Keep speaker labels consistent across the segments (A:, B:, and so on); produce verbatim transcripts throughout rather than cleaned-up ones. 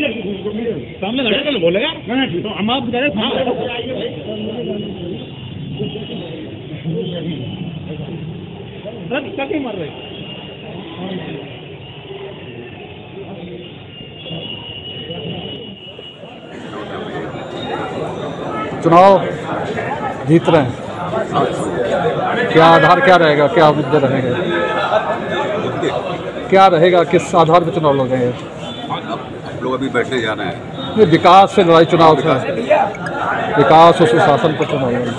A: सामने लड़े तो बोलेगा तो हम आप बता रहे क्या क्या मार रहे
B: चुनाव जीत रहे हैं, क्या आधार क्या रहेगा, क्या मुद्दे रहेंगे, क्या रहेगा, किस आधार पर चुनाव लड़ेंगे?
C: लोग अभी बैठने जा रहे हैं।
B: ये विकास से लड़ाई चुनाव था, विकास और सुशासन पर चुनाव लड़ेंगे।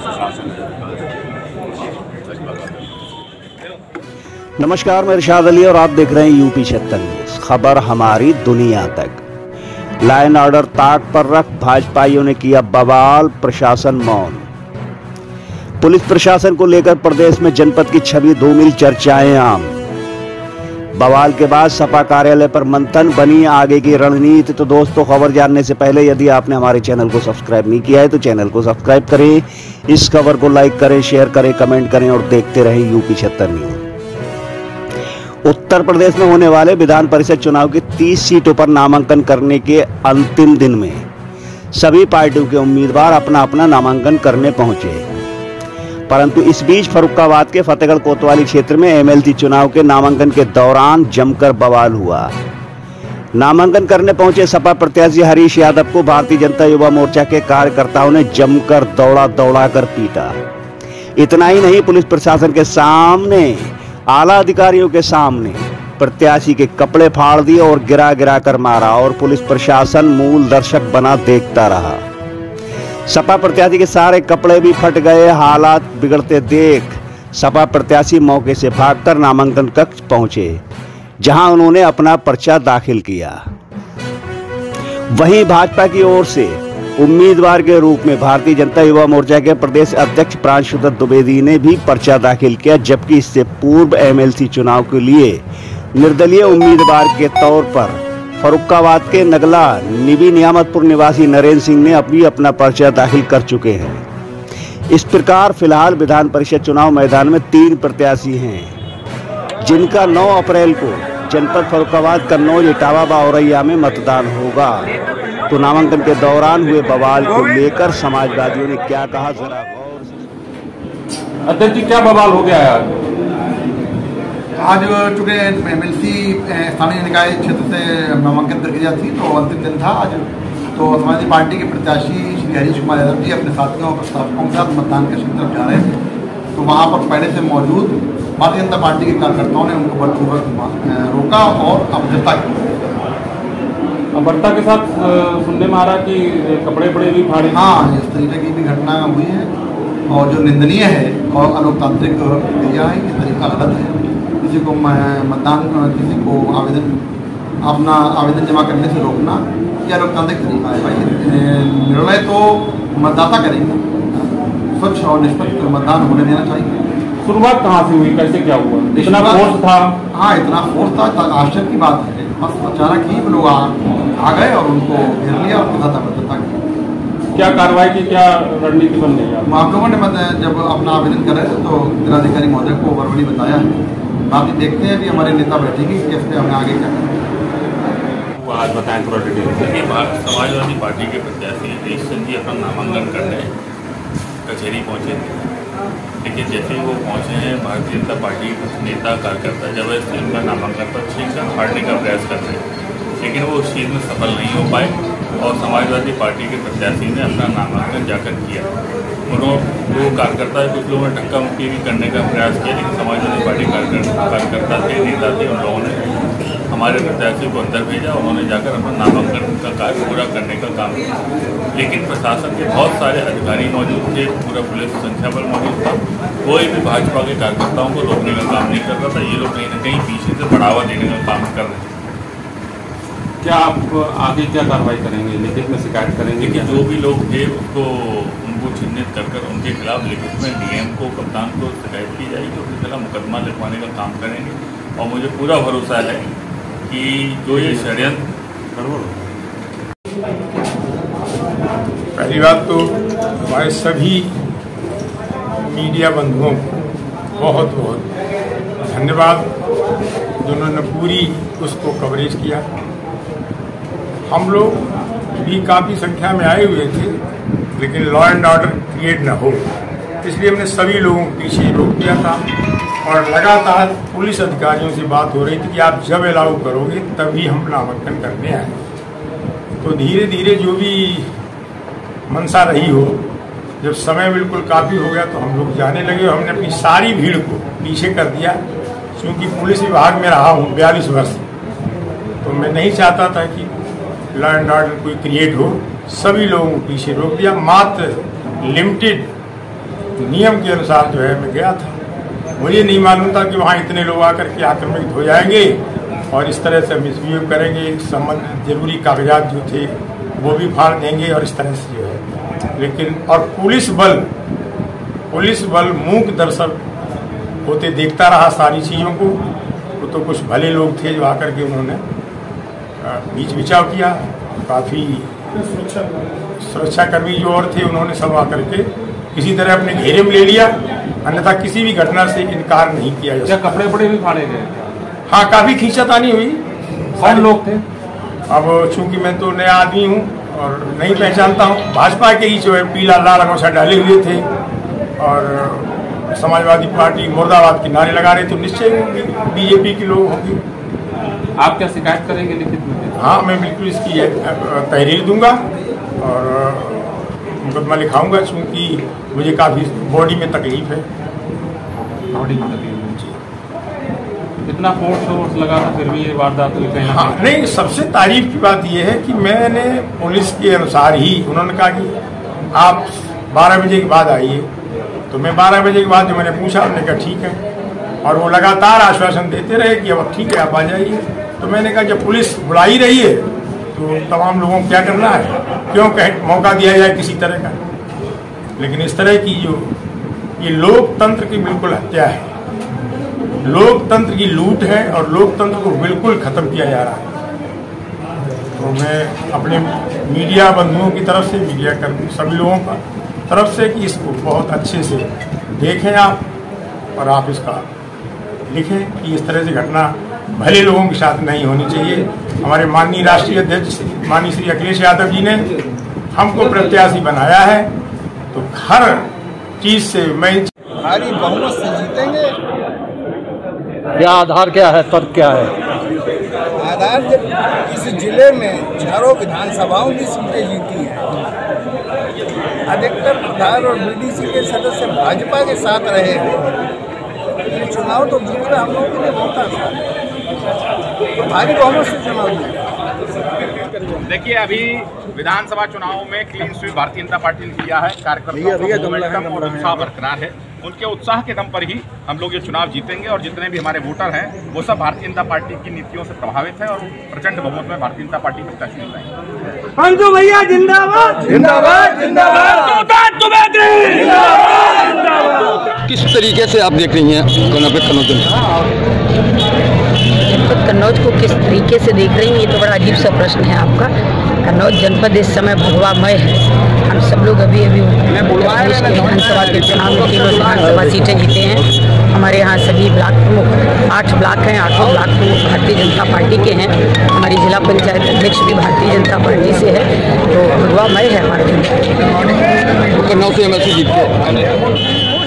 D: नमस्कार, मैं इरशाद अली और आप देख रहे हैं यूपी छिहत्तर न्यूज। खबर हमारी दुनिया तक। लाइन ऑर्डर ताक पर रख भाजपाइयों ने किया बवाल, प्रशासन मौन। पुलिस प्रशासन को लेकर प्रदेश में जनपद की छवि धूमिल, चर्चाएं आम। बवाल के बाद सपा कार्यालय पर मंथन, बनी आगे की रणनीति। तो दोस्तों, खबर जानने से पहले यदि आपने हमारे चैनल को सब्सक्राइब नहीं किया है तो चैनल को सब्सक्राइब करें, इस खबर को लाइक करें, शेयर करें, कमेंट करें और देखते रहें यूपी छिहत्तर न्यूज। उत्तर प्रदेश में होने वाले विधान परिषद चुनाव की तीस सीटों पर नामांकन करने के अंतिम दिन में सभी पार्टियों के उम्मीदवार अपना अपना नामांकन करने पहुंचे, परंतु इस बीच फर्रुखाबाद के फतेहगढ़ कोतवाली क्षेत्र में एमएलसी चुनाव के नामांकन के दौरान जमकर बवाल हुआ। नामांकन करने पहुंचे सपा प्रत्याशी हरीश यादव को भारतीय जनता युवा मोर्चा के कार्यकर्ताओं ने जमकर दौड़ा दौड़ा कर पीटा। इतना ही नहीं, पुलिस प्रशासन के सामने, आला अधिकारियों के सामने प्रत्याशी के कपड़े फाड़ दिए और गिरा गिरा कर मारा और पुलिस प्रशासन मूल दर्शक बना देखता रहा। सपा प्रत्याशी के सारे कपड़े भी फट गए। हालात बिगड़ते देख सपा प्रत्याशी मौके से भागकर नामांकन कक्ष पहुंचे, जहां उन्होंने अपना पर्चा दाखिल किया। वहीं भाजपा की ओर से उम्मीदवार के रूप में भारतीय जनता युवा मोर्चा के प्रदेश अध्यक्ष प्रांशुदत्त द्विवेदी ने भी पर्चा दाखिल किया, जबकि इससे पूर्व एमएलसी चुनाव के लिए निर्दलीय उम्मीदवार के तौर पर फर्रुखाबाद के नगला निबी नियामतपुर निवासी नरेंद्र सिंह ने अभी अपना पर्चा दाखिल कर चुके हैं। इस प्रकार फिलहाल विधान परिषद चुनाव मैदान में तीन प्रत्याशी हैं, जिनका नौ अप्रैल को जनपद फर्रुखाबाद, कन्नौज, इटावा व औरैया में मतदान होगा। तो नामांकन के दौरान हुए बवाल को लेकर समाजवादियों ने क्या कहा, जरा गौर से।
B: अध्यक्ष जी, क्या बवाल हो गया है
E: आज? चूँकि एमएलसी स्थानीय निकाय क्षेत्र से नामांकन प्रक्रिया थी तो अंतिम दिन था आज। तो समाजवादी पार्टी के प्रत्याशी श्री हरीश कुमार यादव जी अपने साथियों और प्रस्तावकों के साथ मतदान के तरफ जा रहे थे, तो वहाँ पर पहले से मौजूद भारतीय जनता पार्टी के कार्यकर्ताओं ने उनको बलपूर्वक रोका और अभद्रता की।
B: अभद्रता के साथ सुनने में आ रहा कि कपड़े बड़े भी फाड़े।
E: हाँ, इस तरीके की भी घटना हुई है और जो निंदनीय है और अलोकतांत्रिक क्रिया है, ये तरीका गलत है। किसी को मतदान, किसी को आवेदन, अपना आवेदन जमा करने से रोकना, यह लोकतांत्रिक तरीका है। भाई, निर्णय तो मतदाता करेंगे, स्वच्छ और निष्पक्ष मतदान होने देना चाहिए।
B: शुरुआत कहाँ से हुई, कैसे क्या हुआ? इतना फोर्स था?
E: हाँ, इतना फोर्स था, आश्चर्य की बात है। बस अचानक ही लोग आ, आ गए और उनको घेर लिया और बताता बताता
B: क्या कार्रवाई की, क्या रणनीति बन रही है?
E: आप लोगों ने जब अपना आवेदन करे तो जिलाधिकारी महोदय को वर्बली बताया है। बाकी देखते हैं कि हमारे नेता बैठेंगे कैसे हमें आगे क्या करें।
F: वो आज बताएं थोड़ा डिटेल। देखिए, समाजवादी पार्टी के प्रत्याशी हरीश सिंह जी अपना नामांकन करने कचहरी पहुँचे थे, लेकिन जैसे ही वो पहुँचे हैं, भारतीय जनता पार्टी के नेता कार्यकर्ता जबरदस्ती उनका नामांकन पत्र छीनकर फाड़ने का प्रयास कर रहे हैं, लेकिन वो उस चीज़ में सफल नहीं हो पाए और समाजवादी पार्टी के प्रत्याशी ने अपना नामांकन जाकर किया। उन्होंने दो कार्यकर्ता कुछ लोगों ने धक्का मुक्की भी करने का प्रयास किया, लेकिन समाजवादी पार्टी कार्यकर्ता थे, नेता थे, उन लोगों ने हमारे प्रत्याशी को अंदर भेजा। उन्होंने जाकर अपना नामांकन का कार्य पूरा करने का काम किया, लेकिन प्रशासन के बहुत सारे अधिकारी मौजूद थे, पूरा पुलिस संख्या बल मौजूद था, कोई भी भाजपा के कार्यकर्ताओं को रोकने का काम नहीं कर रहा था। ये लोग कहीं ना कहीं पीछे से बढ़ावा देने का काम कर रहे थे।
B: क्या आप आगे क्या कार्रवाई करेंगे? लिखित में शिकायत करेंगे
F: कि जो भी लोग थे उसको उनको चिन्हित कर कर उनके खिलाफ लिखित में डीएम को, कप्तान को शिकायत की जाएगी, उसके खिलाफ मुकदमा लिखवाने का काम करेंगे। और मुझे पूरा भरोसा है कि जो ये षड्यंत्र,
G: पहली बात तो हमारे सभी मीडिया बंधुओं को बहुत बहुत धन्यवाद, जिन्होंने पूरी उसको कवरेज किया। हम लोग भी काफ़ी संख्या में आए हुए थे, लेकिन लॉ एंड ऑर्डर क्रिएट न हो, इसलिए हमने सभी लोगों को पीछे रोक दिया था। और लगातार पुलिस अधिकारियों से बात हो रही थी कि आप जब अलाउ करोगे तभी हम नामांकन करने आए। तो धीरे धीरे जो भी मंशा रही हो, जब समय बिल्कुल काफ़ी हो गया तो हम लोग जाने लगे और हमने अपनी सारी भीड़ को पीछे कर दिया। क्योंकि पुलिस विभाग में रहा हूँ बयालीस वर्ष, तो मैं नहीं चाहता था कि लॉ एंड ऑर्डर कोई क्रिएट हो। सभी लोगों को पीछे रोक दिया, मात्र लिमिटेड नियम के अनुसार जो है मैं गया था। मुझे नहीं मालूम था कि वहाँ इतने लोग आकर के आक्रमित हो जाएंगे और इस तरह से मिसबिहेव करेंगे, संबंधित जरूरी कागजात जो थे वो भी फाड़ देंगे और इस तरह से जो है। लेकिन और पुलिस बल पुलिस बल मूक दर्शक होते देखता रहा सारी चीज़ों को। वो तो कुछ भले लोग थे जो आकर के उन्होंने बीच बिचाव किया। काफ़ी सुरक्षाकर्मी जो और थे उन्होंने सब आकर के किसी तरह अपने घेरे में ले लिया, अन्यथा किसी भी घटना से इनकार नहीं किया जा सकता।
B: कपड़े वपड़े भी फाड़े गए?
G: हाँ, काफ़ी खींचातानी हुई।
B: कौन लोग थे?
G: अब चूंकि मैं तो नया आदमी हूँ और नहीं पहचानता हूँ। भाजपा के ही जो है पीला लाल अंगोछा डाले हुए थे और समाजवादी पार्टी मुर्दाबाद के नारे लगा रहे, तो निश्चय बीजेपी के लोग होंगे।
B: आप क्या शिकायत करेंगे लिखित में?
G: हाँ, मैं बिल्कुल इसकी तहरीर दूंगा और मुकदमा लिखाऊंगा, चूँकि मुझे काफ़ी बॉडी में तकलीफ है।
B: बॉडी में तकलीफ इतना फोर्स फोर्स लगा था फिर भी ये वारदात हुई कहीं?
G: हाँ, नहीं, सबसे तारीफ की बात यह है कि मैंने पुलिस के अनुसार ही, उन्होंने कहा कि आप बारह बजे के बाद आइए, तो मैं बारह बजे के बाद जो मैंने पूछा उन्होंने कहा ठीक है, और वो लगातार आश्वासन देते रहे कि अब ठीक है आप आ जाइए। तो मैंने कहा जब पुलिस बुला ही रही है तो तमाम लोगों को क्या करना है, क्यों कहीं मौका दिया जाए किसी तरह का। लेकिन इस तरह की जो ये लोकतंत्र की बिल्कुल हत्या है, लोकतंत्र की लूट है और लोकतंत्र को बिल्कुल खत्म किया जा रहा है। तो मैं अपने मीडिया बंधुओं की तरफ से, मीडिया कर्मी सभी लोगों का तरफ से कि इसको बहुत अच्छे से देखें आप और आप इसका लिखें कि इस तरह से घटना भले लोगों के साथ नहीं होनी चाहिए। हमारे माननीय राष्ट्रीय अध्यक्ष माननीय श्री अखिलेश यादव जी ने हमको प्रत्याशी बनाया है, तो हर चीज से मैं
H: भारी बहुमत से जीतेंगे।
B: क्या आधार क्या है, तर्क क्या है?
H: आधार जब इस जिले में चारों विधानसभाओं की सीटें जीती हैं, अधिकतर प्रधान और बीडीसी के सदस्य भाजपा के साथ रहे हैं, ये चुनाव तो जीतना हम लोगों के लिए बहुत आसान है। भारी बहुमत से चुनाव जीता।
A: देखिए, अभी विधानसभा चुनाव में clean sweep Bharatiya Janata party ने किया है। कार्यकर्ताओं का उत्साह बरकरार है, उनके उत्साह के दम पर ही हम लोग ये चुनाव जीतेंगे और जितने भी हमारे वोटर हैं वो सब भारतीय जनता पार्टी की नीतियों से प्रभावित है और प्रचंड बहुमत में भारतीय जनता पार्टी प्रत्याशी मिल
H: पंचू भैया जिंदाबाद जिंदाबाद जिंदाबाद।
I: किस तरीके से आप देख रही हैं कन्नौज
J: जनपद कन्नौज को किस तरीके से देख रही हैं, ये तो बड़ा अजीब सा प्रश्न है आपका। कन्नौज जनपद इस समय भगवामय है। हम सब लोग अभी अभी प्रदेश के विधानसभा के चुनाव में तीनों विधानसभा सीटें जीते हैं। हमारे यहाँ सभी ब्लॉक प्रमुख आठ ब्लॉक हैं, आठों ब्लॉक प्रमुख भारतीय जनता पार्टी के हैं। हमारी जिला पंचायत अध्यक्ष भी भारतीय जनता पार्टी से है, तो भगवामय है हमारे
I: कन्नौज से एमएलसी जीत के